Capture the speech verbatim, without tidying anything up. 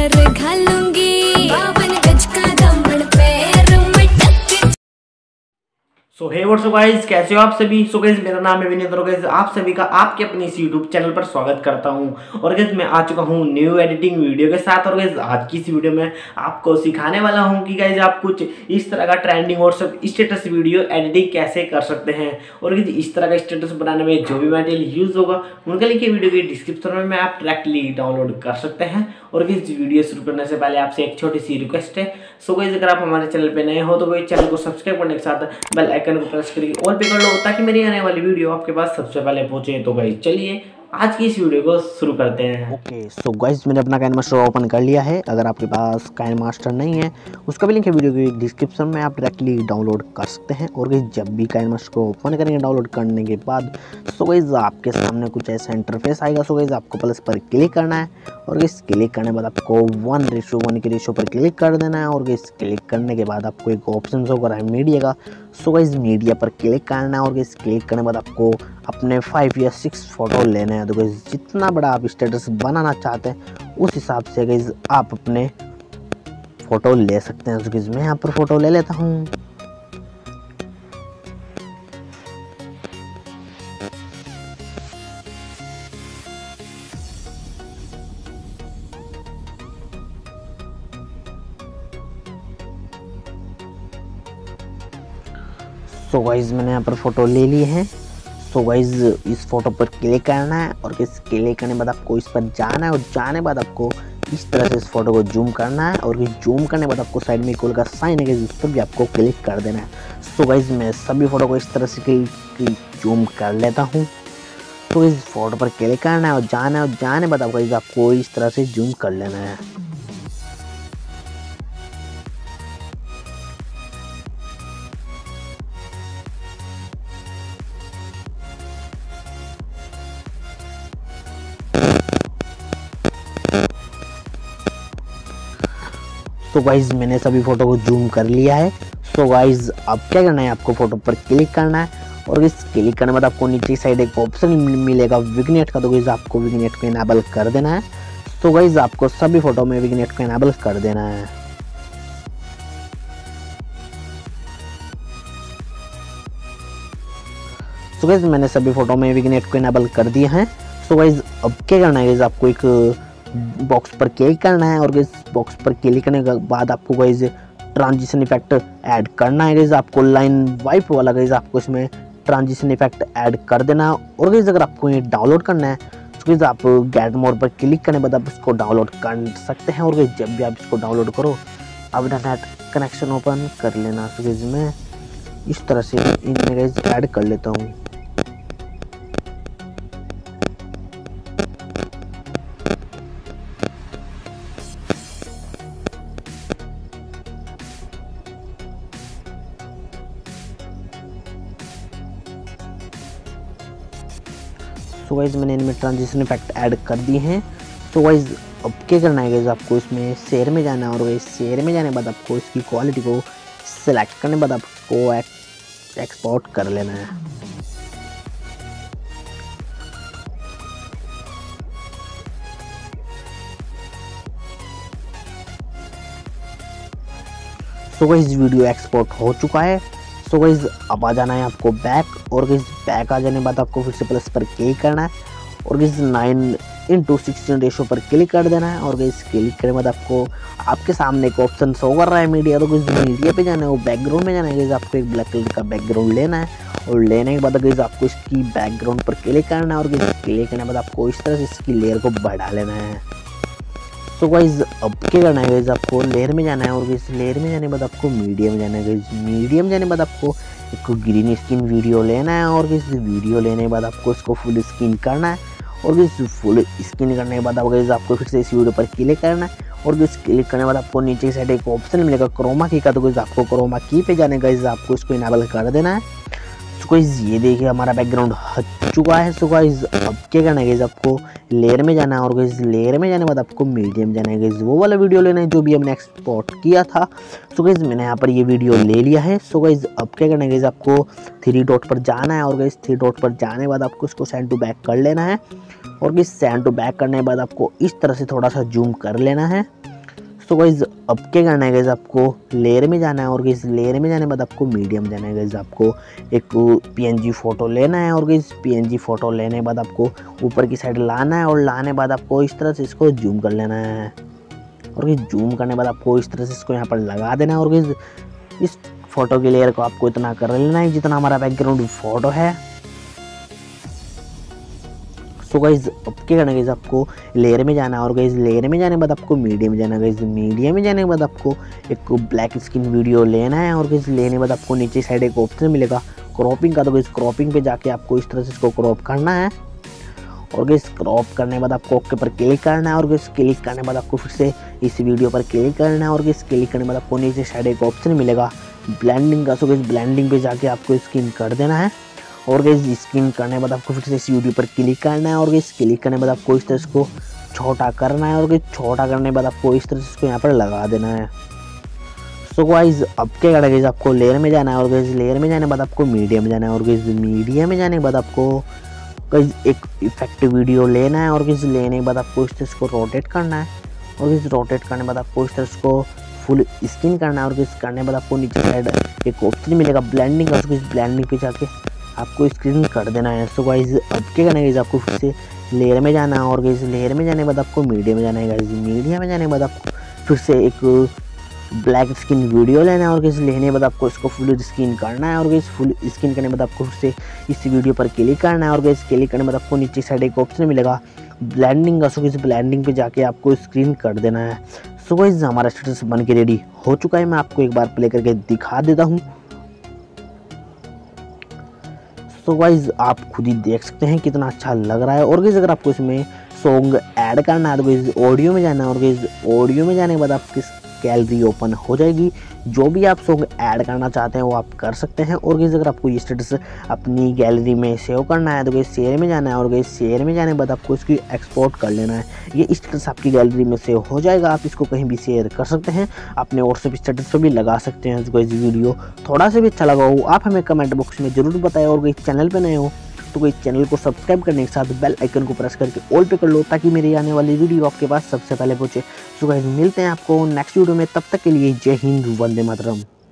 पर घालूंगी बावन गज का दामन पैर में टक। So hey what's up guys, कैसे हो आप सभी। सो गाइस मेरा नाम है विनीत और गाइस आप सभी का आपके अपने इस यूट्यूब चैनल पर स्वागत करता हूं। और गाइस मैं आ चुका हूं न्यू एडिटिंग वीडियो के साथ। और गाइस आज की इस वीडियो में आपको सिखाने वाला हूं कि गाइस आप कुछ इस तरह का ट्रेंडिंग और सब स्टेटस वीडियो एडिटिंग कैसे कर सकते हैं। और गाइस इस तरह का स्टेटस बनाने में जो भी मटेरियल यूज होगा उनका लिंक वीडियो के डिस्क्रिप्शन में आप डायरेक्टली डाउनलोड कर सकते हैं। और गाइस वीडियो शुरू करने से पहले आपसे एक छोटी सी रिक्वेस्ट है। सो गाइस अगर आप हमारे चैनल पे नए हो तो गाइस चैनल को सब्सक्राइब करने के साथ बेल आइकन को प्रेस करके ऑल पे कर लो ताकि मेरी आने वाली वीडियो आपके पास सबसे पहले पहुंचे। तो गाइस चलिए आज की इस वीडियो को शुरू करते हैं। ओके सो गाइस मैंने अपना काइन मास्टर ओपन कर लिया है। अगर आपके पास काइन मास्टर नहीं है उसका भी लिंक है वीडियो के डिस्क्रिप्शन में, आप डायरेक्टली डाउनलोड कर सकते हैं। और गाइस जब भी काइन मास्टर को ओपन करेंगे डाउनलोड करने के बाद सो गाइस आपके सामने कुछ ऐसा इंटरफेस आएगा। सो गाइस आपको प्लस पर क्लिक करना है और गाइस क्लिक करने के बाद आपको वन रेशो वन के रेशो पर क्लिक कर देना है। और गाइस क्लिक करने के बाद आपको एक ऑप्शन होगा मीडिया का। सो गाइस मीडिया पर क्लिक करना है और गाइस क्लिक करने के बाद आपको अपने फाइव या सिक्स फोटो लेने हैं। तो गाइस जितना बड़ा आप स्टेटस बनाना चाहते हैं उस हिसाब से गाइस आप अपने फोटो ले सकते हैं। तो गाइस मैं यहाँ पर फोटो ले लेता हूँ। सो गाइस मैंने यहाँ पर फोटो ले ली है। सो गाइस इस फोटो पर क्लिक करना है और इस क्लिक करने के बाद आपको इस पर जाना है और जाने के बाद आपको इस तरह से इस फोटो को जूम करना है। और जूम करने के बाद आपको साइड में इक्वल का साइन है उस पर भी आपको क्लिक कर देना है। सो गाइस मैं सभी फोटो को इस तरह से जूम कर लेता हूँ। तो इस फोटो पर क्लिक करना है और जाना है और जाने के बाद आपको आपको इस तरह से जूम कर लेना है। तो गाइज मैंने सभी फोटो को जूम कर लिया है। सो गाइज अब क्या करना है, आपको फोटो पर क्लिक करना है और इस क्लिक करने के बाद आपको नीचे साइड एक ऑप्शन मिलेगा विग्नेट का। तो गाइज आपको विग्नेट को इनेबल कर देना है। तो गाइज आपको सभी फोटो में विग्नेट को इनेबल कर देना है। सो गाइज मैंने सभी फोटो में विग्नेट को इनेबल कर दिया है। सो गाइज अब क्या करना है, गाइज आपको एक बॉक्स पर क्लिक करना है और इस बॉक्स पर क्लिक करने के बाद आपको गाइस ट्रांजिशन इफेक्ट ऐड करना है। गाइस आपको लाइन वाइप वाला गाइस आपको इसमें ट्रांजिशन इफेक्ट ऐड कर देना है। और गाइस अगर आपको ये डाउनलोड करना है तो गाइस आप गेट मोर पर क्लिक करने के बाद आप इसको डाउनलोड कर सकते हैं। और गाइस जब भी आप इसको डाउनलोड करो आप नेट कनेक्शन ओपन कर लेना। तो गाइस मैं इस तरह से इनमें गाइस ऐड कर लेता हूँ। सो गाइस मैंने इनमें ट्रांजिशन इफेक्ट ऐड कर दिए हैं। तो गाइस अब क्या करना है, गाइस आपको इसमें शेयर में जाना है और गाइस शेयर में जाने के बाद आपको इसकी क्वालिटी को सिलेक्ट करने के बाद आपको एक्सपोर्ट कर लेना है। सो गाइस वीडियो एक्सपोर्ट हो चुका है। सो गाइस अब आ जाना है आपको बैक और गाइस बैक आ जाने के बाद आपको फिर से प्लस पर क्लिक करना है और guys nine into sixteen ratio पर क्लिक कर देना है। और गाइस क्लिक करने के बाद आपको आपके सामने एक ऑप्शन शो कर रहा है मीडिया। तो गाइस मीडिया पे जाना है, वो बैकग्राउंड में जाना है। गाइस आपको एक ब्लैक कलर का बैकग्राउंड लेना है और लेने के बाद गाइस आपको इसकी बैकग्राउंड पर क्लिक करना है और गाइस क्लिक करने के बाद आपको इस तरह से इसकी लेयर को बढ़ा लेना है। तो गाइस अब क्या करना है, गाइस आपको लेयर में जाना है और गाइस लेयर में जाने के बाद आपको मीडिया में जाना है। गाइस मीडिया में जाने के बाद आपको एक ग्रीन स्क्रीन वीडियो लेना है और गाइस वीडियो लेने के बाद आपको इसको फुल स्क्रीन करना है। और गाइस फुल स्क्रीन करने के बाद गाइस आपको फिर से इस वीडियो पर क्लिक करना है और गाइस क्लिक करने के बाद आपको नीचे साइड एक ऑप्शन मिलेगा क्रोमा की का। तो गाइस आपको क्रोमा की पे जाने गाइस आपको इसको इनेबल कर देना है। सो गाइस ये देखिए हमारा बैकग्राउंड हट चुका है। सो गाइस अब क्या करना है, गाइस आपको लेयर में जाना है और गाइस लेयर में जाने के बाद आपको मीडियम जाना है। गाइस वो वाला वीडियो लेना है जो भी हमने एक्सपोर्ट किया था। सो गाइस मैंने यहाँ पर ये वीडियो ले लिया है। सो गाइस अब क्या करना है, गाइस आपको थ्री डॉट पर जाना है और गाइस थ्री डॉट पर जाने के बाद आपको इसको सेंड टू बैक कर लेना है। और गाइस सेंड टू बैक करने के बाद आपको इस तरह से थोड़ा सा जूम कर लेना है। सो गाइज अब क्या करना है गाइज, आपको लेयर में जाना है और गाइज लेयर में जाने के बाद आपको मीडियम जाना है गाइज। आपको एक पीएनजी फ़ोटो लेना है और गाइज पीएनजी फ़ोटो लेने के बाद आपको ऊपर की साइड लाना है और लाने के बाद आपको इस तरह से इसको जूम कर लेना है और गाइज जूम करने के बाद आपको इस तरह से इसको यहाँ पर लगा देना है और गाइज इस फोटो के लेयर को आपको इतना कर लेना है जितना हमारा बैकग्राउंड फोटो है। सो गाइज अब क्या करना है गाइज, आपको लेयर में जाना है और गाइज लेयर में जाने के बाद आपको मीडियम में जाना है गाइज। मीडियम में जाने के बाद आपको एक ब्लैक स्क्रीन वीडियो लेना है और गाइज लेने के बाद आपको नीचे साइड एक ऑप्शन मिलेगा क्रॉपिंग का, तो गाइज क्रॉपिंग पे जाके आपको इस तरह से इसको क्रॉप करना है और गाइज क्रॉप करने के बाद आपको ओके पर क्लिक करना है और गाइज क्लिक करने के बाद आपको फिर से इस वीडियो पर क्लिक करना है और गाइज क्लिक करने के बाद आपको नीचे साइड एक ऑप्शन मिलेगा ब्लेंडिंग का, सो गाइज ब्लेंडिंग पे जाके आपको स्क्रीन कर देना है और गाइज स्क्रीन करने के बाद आपको फिर से इस वीडियो पर क्लिक करना है और गाइज क्लिक करने के बाद आपको इस तरह इसको छोटा करना है और गाइज छोटा करने के बाद आपको इस तरह से इसको यहाँ पर लगा देना है। सो गाइज अब क्या करना है गाइज, आपको लेयर में जाना है और गाइज लेयर में जाने के बाद आपको मीडियम में जाना है और गाइज मीडियम में जाने के बाद आपको गाइज एक इफेक्ट वीडियो लेना है और गाइज लेने के बाद आपको इस तरह इसको रोटेट करना है और गाइज रोटेट करने के बाद आपको इस तरह इसको फुल स्क्रीन करना है और गाइज करने के बाद आपको नीचे साइड एक ऑप्शन मिलेगा ब्लेंडिंग का, तो ब्लेंडिंग पे जाके आपको स्क्रीन कर देना है। सो गाइज अब क्या करना है गाइज, आपको फिर से लेयर में जाना है और गाइज लेयर में जाने के बाद आपको मीडियम में जाना है गाइज। मीडियम में जाने के बाद आपको फिर से एक ब्लैक स्क्रीन वीडियो लेना है और गाइज लेने के बाद आपको इसको फुल स्क्रीन करना है और गाइज फुल स्क्रीन करने के बाद आपको फिर से इस वीडियो पर क्लिक करना है और गाइज क्लिक करने के बाद आपको नीचे साइड एक ऑप्शन मिलेगा ब्लेंडिंग का, सो गाइज ब्लेंडिंग पे जाके आपको स्क्रीन कर देना है। सो गाइज हमारा स्टेटस बन के रेडी हो चुका है, मैं आपको एक बार प्ले करके दिखा देता हूँ। सो गाइज आप खुद ही देख सकते हैं कितना अच्छा लग रहा है और गाइज अगर आपको इसमें सॉन्ग ऐड करना है तो गाइज ऑडियो में जाना है और गाइज ऑडियो में जाने के बाद आपकी गैलरी ओपन हो जाएगी, जो भी आप सॉन्ग ऐड करना चाहते हैं वो आप कर सकते हैं। और गाइज अगर आपको ये स्टेटस अपनी गैलरी में सेव करना है तो गाइज शेयर में जाना है और गाइज शेयर में जाने के बाद आपको इसकी एक्सपोर्ट कर लेना है। ये स्टेटस आपकी गैलरी में सेव हो जाएगा, आप इसको कहीं भी शेयर कर सकते हैं, अपने व्हाट्सएप स्टेटस पर भी लगा सकते हैं। तो गाइज वीडियो थोड़ा सा भी अच्छा लगा हो आप हमें कमेंट बॉक्स में जरूर बताएं और गाइज चैनल पर नए हो तो कोई चैनल को सब्सक्राइब करने के साथ बेल आइकन को प्रेस करके ऑल पे कर लो ताकि मेरी आने वाली वीडियो आपके पास सबसे पहले पहुंचे। सो गाइस मिलते हैं आपको नेक्स्ट वीडियो में, तब तक के लिए जय हिंद वंदे मातरम।